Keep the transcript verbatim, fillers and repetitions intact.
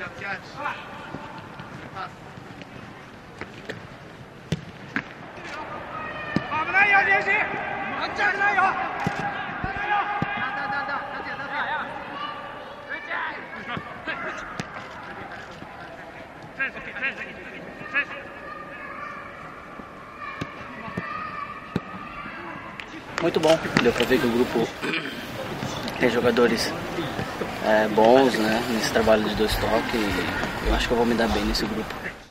Muito bom, deu pra ver que o grupo tem jogadores é, bons, né, nesse trabalho de dois toques, e eu acho que eu vou me dar bem nesse grupo.